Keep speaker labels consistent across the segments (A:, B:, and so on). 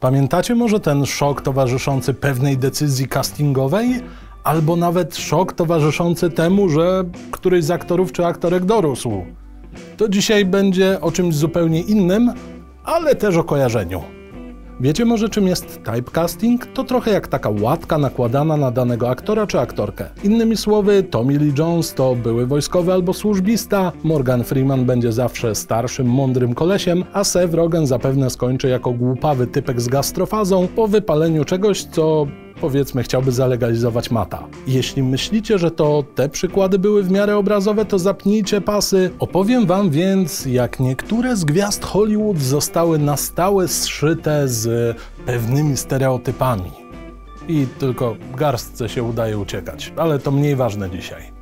A: Pamiętacie może ten szok towarzyszący pewnej decyzji castingowej? Albo nawet szok towarzyszący temu, że któryś z aktorów czy aktorek dorósł? To dzisiaj będzie o czymś zupełnie innym, ale też o kojarzeniu. Wiecie może, czym jest typecasting? To trochę jak taka łatka nakładana na danego aktora czy aktorkę. Innymi słowy, Tommy Lee Jones to były wojskowy albo służbista, Morgan Freeman będzie zawsze starszym, mądrym kolesiem, a Seth Rogen zapewne skończy jako głupawy typek z gastrofazą po wypaleniu czegoś, co powiedzmy chciałby zalegalizować mata. Jeśli myślicie, że to te przykłady były w miarę obrazowe, to zapnijcie pasy. Opowiem wam więc, jak niektóre z gwiazd Hollywood zostały na stałe zszyte z pewnymi stereotypami. I tylko garstce się udaje uciekać, ale to mniej ważne dzisiaj.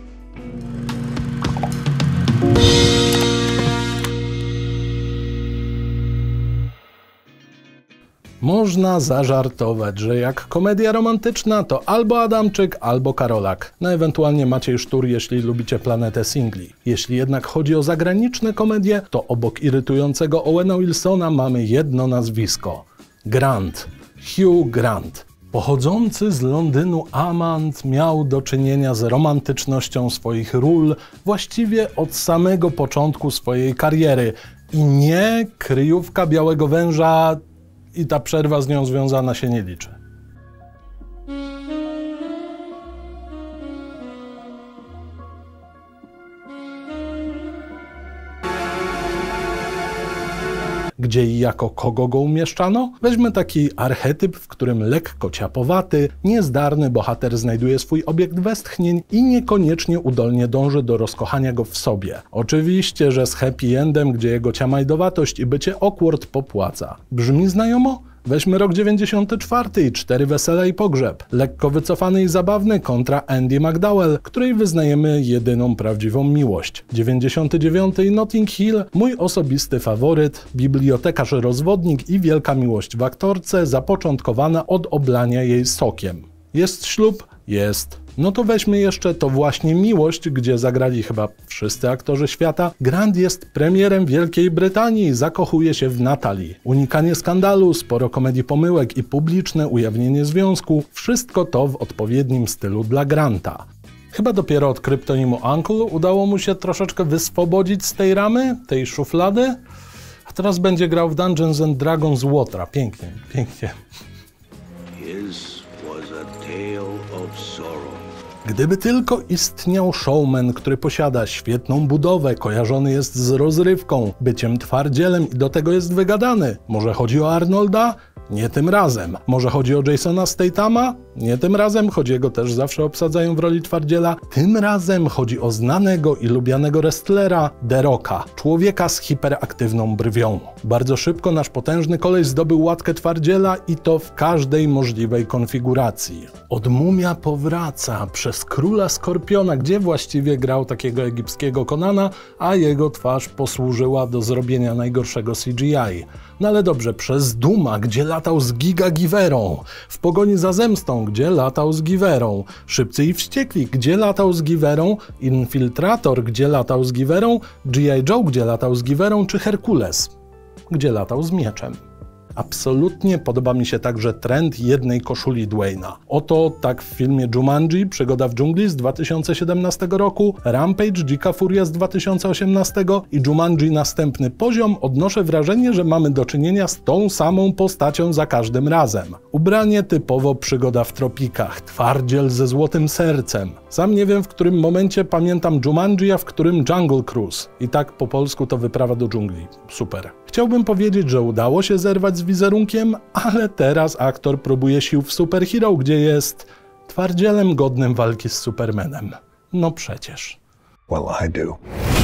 A: Można zażartować, że jak komedia romantyczna to albo Adamczyk, albo Karolak. No ewentualnie Maciej Sztur, jeśli lubicie planetę singli. Jeśli jednak chodzi o zagraniczne komedie, to obok irytującego Owena Wilsona mamy jedno nazwisko. Grant. Hugh Grant. Pochodzący z Londynu amant miał do czynienia z romantycznością swoich ról właściwie od samego początku swojej kariery. I nie kryjówka Białego Węża i ta przerwa z nią związana się nie liczy. Gdzie i jako kogo go umieszczano? Weźmy taki archetyp, w którym lekko ciapowaty, niezdarny bohater znajduje swój obiekt westchnień i niekoniecznie udolnie dąży do rozkochania go w sobie. Oczywiście, że z happy endem, gdzie jego ciamajdowatość i bycie awkward popłaca. Brzmi znajomo? Weźmy rok 94 i 4 wesela i pogrzeb. Lekko wycofany i zabawny kontra Andie McDowell, której wyznajemy jedyną prawdziwą miłość. 99 i Notting Hill, mój osobisty faworyt, bibliotekarz rozwodnik i wielka miłość w aktorce, zapoczątkowana od oblania jej sokiem. Jest ślub? Jest. No to weźmy jeszcze To właśnie miłość, gdzie zagrali chyba wszyscy aktorzy świata. Grant jest premierem Wielkiej Brytanii, zakochuje się w Natalie. Unikanie skandalu, sporo komedii pomyłek i publiczne ujawnienie związku. Wszystko to w odpowiednim stylu dla Granta. Chyba dopiero od kryptonimu Uncle udało mu się troszeczkę wyswobodzić z tej ramy, tej szuflady. A teraz będzie grał w Dungeons and Dragons Łotra. Pięknie, pięknie. Gdyby tylko istniał showman, który posiada świetną budowę, kojarzony jest z rozrywką, byciem twardzielem i do tego jest wygadany. Może chodzi o Arnolda? Nie tym razem. Może chodzi o Jasona Stathama? Nie tym razem, choć jego też zawsze obsadzają w roli twardziela. Tym razem chodzi o znanego i lubianego wrestlera The Rocka, człowieka z hiperaktywną brwią. Bardzo szybko nasz potężny koleś zdobył łatkę twardziela i to w każdej możliwej konfiguracji. Od Mumia powraca przez Króla Skorpiona, gdzie właściwie grał takiego egipskiego Konana, a jego twarz posłużyła do zrobienia najgorszego CGI. No ale dobrze, przez Duma, gdzie latał z Giga Giverą, w Pogoni za zemstą, gdzie latał z Giverą, Szybcy i Wściekli, gdzie latał z Giverą, Infiltrator, gdzie latał z Giverą, G.I. Joe, gdzie latał z Giverą, czy Herkules, gdzie latał z mieczem. Absolutnie podoba mi się także trend jednej koszuli Dwayna. Oto tak w filmie Jumanji, Przygoda w dżungli z 2017 roku, Rampage, Dzika Furia z 2018 i Jumanji Następny Poziom odnoszę wrażenie, że mamy do czynienia z tą samą postacią za każdym razem. Ubranie typowo Przygoda w tropikach, twardziel ze złotym sercem. Sam nie wiem, w którym momencie pamiętam Jumanji, a w którym Jungle Cruise. I tak po polsku to Wyprawa do dżungli. Super. Chciałbym powiedzieć, że udało się zerwać z wizerunkiem, ale teraz aktor próbuje sił w Superhero, gdzie jest twardzielem godnym walki z Supermanem. No przecież.
B: Well, I do.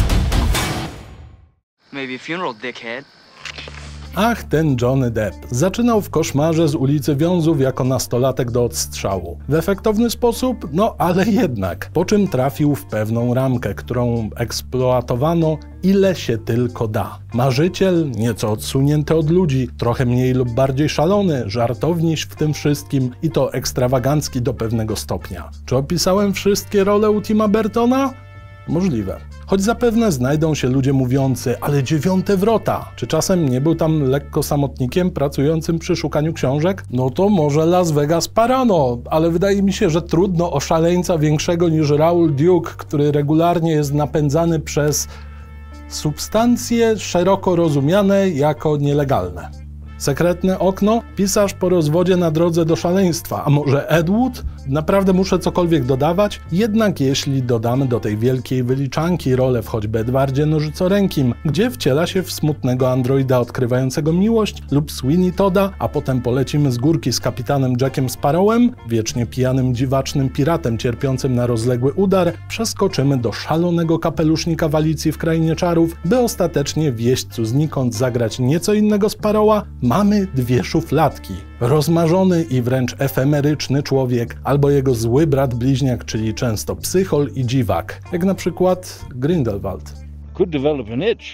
C: Maybe funeral, dickhead.
A: Ach, ten Johnny Depp. Zaczynał w Koszmarze z ulicy Wiązów jako nastolatek do odstrzału. W efektowny sposób? No ale jednak. Po czym trafił w pewną ramkę, którą eksploatowano ile się tylko da. Marzyciel, nieco odsunięty od ludzi, trochę mniej lub bardziej szalony, żartowniś w tym wszystkim i to ekstrawagancki do pewnego stopnia. Czy opisałem wszystkie role u Tima Burtona? Możliwe. Choć zapewne znajdą się ludzie mówiący, ale 9 wrota. Czy czasem nie był tam lekko samotnikiem pracującym przy szukaniu książek? No to może Las Vegas Parano, ale wydaje mi się, że trudno o szaleńca większego niż Raoul Duke, który regularnie jest napędzany przez substancje szeroko rozumiane jako nielegalne. Sekretne okno? Pisarz po rozwodzie na drodze do szaleństwa. A może Ed Wood? Naprawdę muszę cokolwiek dodawać? Jednak jeśli dodamy do tej wielkiej wyliczanki rolę w choćby Edwardzie Nożycorękim, gdzie wciela się w smutnego androida odkrywającego miłość, lub Sweeney Todda, a potem polecimy z górki z kapitanem Jackiem Sparrowem, wiecznie pijanym dziwacznym piratem cierpiącym na rozległy udar, przeskoczymy do szalonego kapelusznika w Alicji w Krainie Czarów, by ostatecznie w Jeźdźcu znikąd zagrać nieco innego Sparrowa, mamy dwie szufladki. Rozmarzony i wręcz efemeryczny człowiek, albo jego zły brat bliźniak, czyli często psychol i dziwak, jak na przykład Grindelwald.
B: Could develop an itch.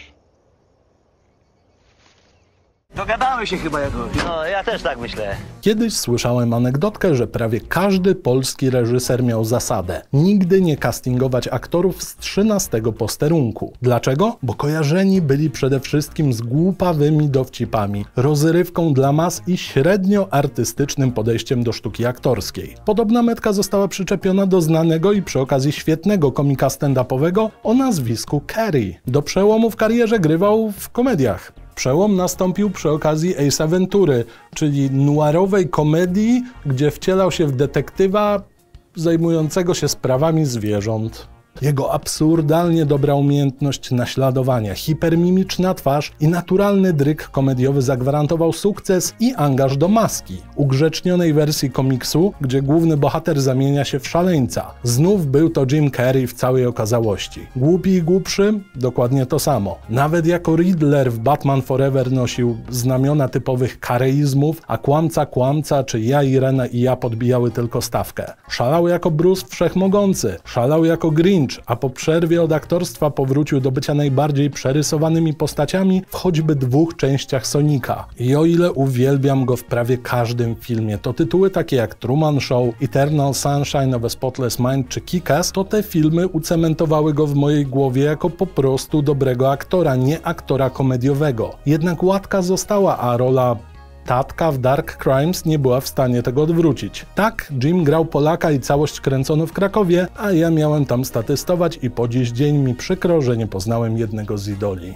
C: Dogadamy się chyba jakoś.
D: No, ja też tak myślę.
A: Kiedyś słyszałem anegdotkę, że prawie każdy polski reżyser miał zasadę: nigdy nie castingować aktorów z 13 posterunku. Dlaczego? Bo kojarzeni byli przede wszystkim z głupawymi dowcipami, rozrywką dla mas i średnio artystycznym podejściem do sztuki aktorskiej. Podobna metka została przyczepiona do znanego i przy okazji świetnego komika stand-upowego o nazwisku Carey. Do przełomu w karierze grywał w komediach. Przełom nastąpił przy okazji Ace'a Ventury, czyli noirowej komedii, gdzie wcielał się w detektywa zajmującego się sprawami zwierząt. Jego absurdalnie dobra umiejętność naśladowania, hipermimiczna twarz i naturalny dryk komediowy zagwarantował sukces i angaż do Maski, ugrzecznionej wersji komiksu, gdzie główny bohater zamienia się w szaleńca. Znów był to Jim Carrey w całej okazałości. Głupi i głupszy? Dokładnie to samo. Nawet jako Riddler w Batman Forever nosił znamiona typowych kareizmów, a Kłamca czy Ja, Irena i ja podbijały tylko stawkę. Szalał jako Bruce Wszechmogący, szalał jako Grinch, a po przerwie od aktorstwa powrócił do bycia najbardziej przerysowanymi postaciami w choćby 2 częściach Sonika. I o ile uwielbiam go w prawie każdym filmie, to tytuły takie jak Truman Show, Eternal Sunshine of a Spotless Mind czy Kick-Ass, to te filmy ucementowały go w mojej głowie jako po prostu dobrego aktora, nie aktora komediowego. Jednak łatka została, a rola tatka w Dark Crimes nie była w stanie tego odwrócić. Tak, Jim grał Polaka i całość kręcono w Krakowie, a ja miałem tam statystować i po dziś dzień mi przykro, że nie poznałem jednego z idoli.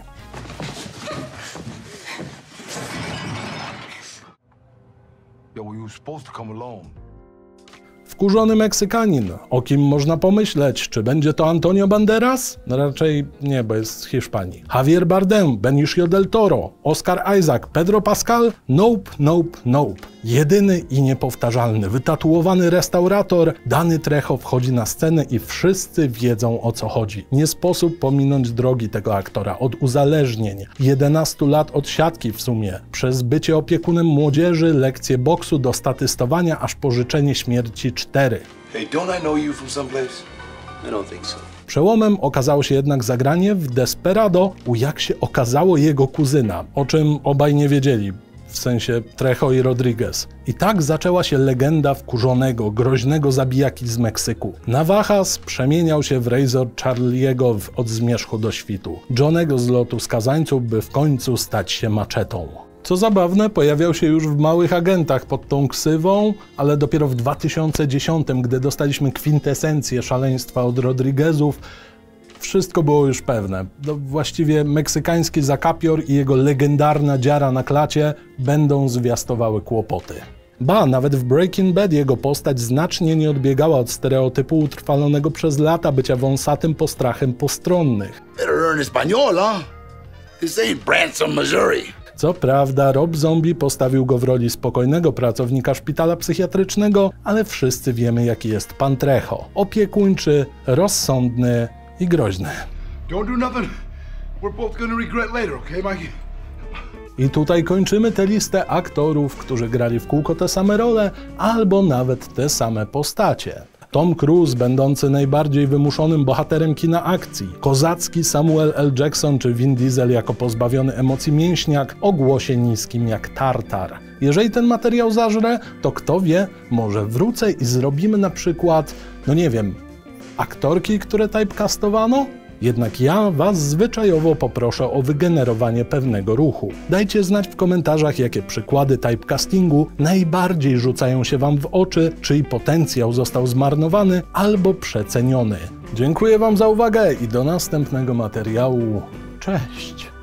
A: Wkurzony Meksykanin. O kim można pomyśleć? Czy będzie to Antonio Banderas? No raczej nie, bo jest z Hiszpanii. Javier Bardem, Benicio del Toro, Oscar Isaac, Pedro Pascal? Nope, nope, nope. Jedyny i niepowtarzalny, wytatuowany restaurator Danny Trejo wchodzi na scenę i wszyscy wiedzą, o co chodzi. Nie sposób pominąć drogi tego aktora, od uzależnień, 11 lat odsiadki w sumie, przez bycie opiekunem młodzieży, lekcje boksu do statystowania, aż po życzenie śmierci 4.
E: Hey, don't I know you from someplace? I don't think so.
A: Przełomem okazało się jednak zagranie w Desperado u, jak się okazało, jego kuzyna, o czym obaj nie wiedzieli. W sensie Trejo i Rodriguez. I tak zaczęła się legenda wkurzonego, groźnego zabijaki z Meksyku. Navajas przemieniał się w Razor Charlie'ego od zmierzchu do świtu. Johnego z lotu skazańców, by w końcu stać się maczetą. Co zabawne, pojawiał się już w Małych Agentach pod tą ksywą, ale dopiero w 2010, gdy dostaliśmy kwintesencję szaleństwa od Rodriguezów, wszystko było już pewne. Właściwie meksykański zakapior i jego legendarna dziara na klacie będą zwiastowały kłopoty. Ba, nawet w Breaking Bad jego postać znacznie nie odbiegała od stereotypu utrwalonego przez lata bycia wąsatym postrachem postronnych.
E: Better learn Espanol, huh? This ain't Branson, Missouri.
A: Co prawda, Rob Zombie postawił go w roli spokojnego pracownika szpitala psychiatrycznego, ale wszyscy wiemy, jaki jest pan Trejo. Opiekuńczy, rozsądny i groźny.
E: Don't do nothing. We're both gonna regret later, okay, Mikey?
A: I tutaj kończymy tę listę aktorów, którzy grali w kółko te same role, albo nawet te same postacie. Tom Cruise, będący najbardziej wymuszonym bohaterem kina akcji, kozacki Samuel L. Jackson czy Vin Diesel jako pozbawiony emocji mięśniak o głosie niskim jak tartar. Jeżeli ten materiał zażre, to kto wie, może wrócę i zrobimy na przykład, no nie wiem, Aktorki, które typecastowano? Jednak ja was zwyczajowo poproszę o wygenerowanie pewnego ruchu. Dajcie znać w komentarzach, jakie przykłady typecastingu najbardziej rzucają się wam w oczy, czyj potencjał został zmarnowany albo przeceniony. Dziękuję wam za uwagę i do następnego materiału. Cześć!